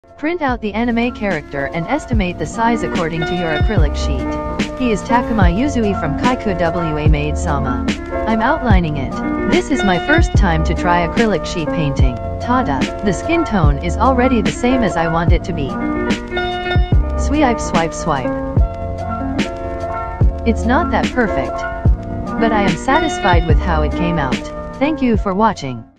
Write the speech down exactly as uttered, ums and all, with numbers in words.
Print out the anime character and estimate the size according to your acrylic sheet. He is Takumi Usui from Kaiku wa maid-sama. I'm outlining it. This is my first time to try acrylic sheet painting. Tada! The skin tone is already the same as I want it to be. Swipe swipe swipe. It's not that perfect, but I am satisfied with how it came out. Thank you for watching.